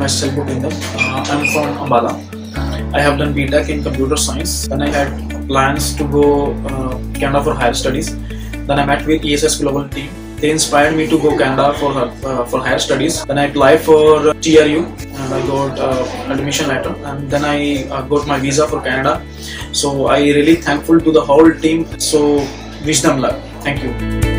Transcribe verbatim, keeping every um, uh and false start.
myself Bhupinder. Uh, I'm from Ambala. I have done B Tech in computer science. Then I had plans to go uh, Canada for higher studies. Then I met with E S S Global team. They inspired me to go Canada for uh, for higher studies. Then I applied for G R U and I got uh, admission letter. And then I uh, got my visa for Canada. So I really thankful to the whole team. So wish them luck. Thank you.